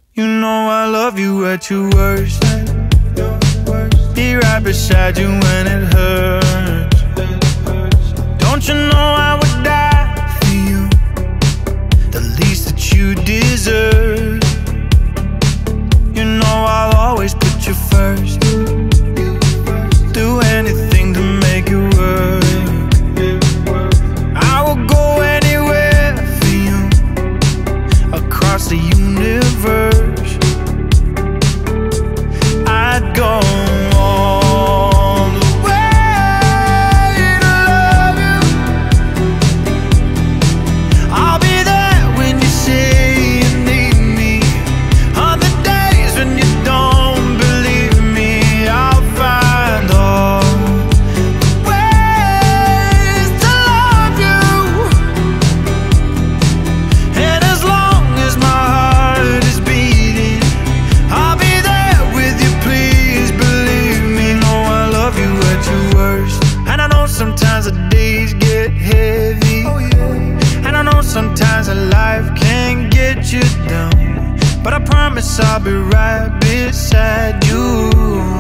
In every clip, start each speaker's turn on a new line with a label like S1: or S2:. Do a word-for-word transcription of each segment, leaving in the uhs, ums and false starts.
S1: You know I love you at your worst. Be right beside you when it hurts. Don't you know I would die for you, the least that you deserve. You know I'll always put you first, do anything to make it work. I will go anywhere for you, across the universe. I'd go all the way to love you. I'll be there when you say you need me. On the days when you don't believe me, I'll find all the ways to love you. And as long as my heart is beating, I'll be there with you, please believe me. No, I love you at your worst. And I know sometimes the days get heavy, oh, yeah. And I know sometimes a life can get you down, but I promise I'll be right beside you.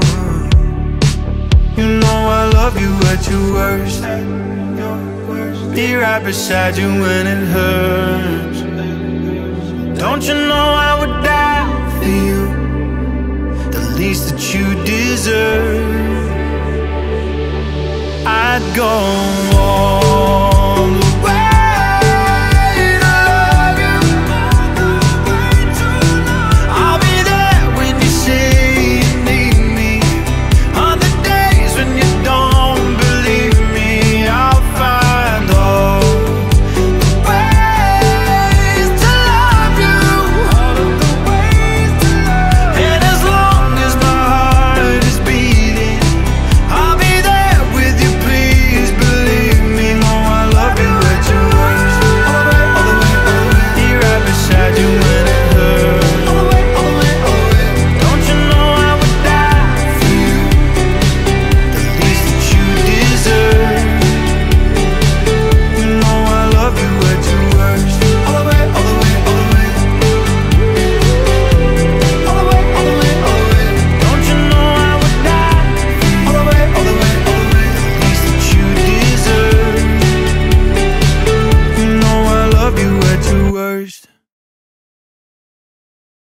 S1: You know I love you at your worst. Be right beside you when it hurts. Don't you know I would die for you, the least that you deserve. I'd go all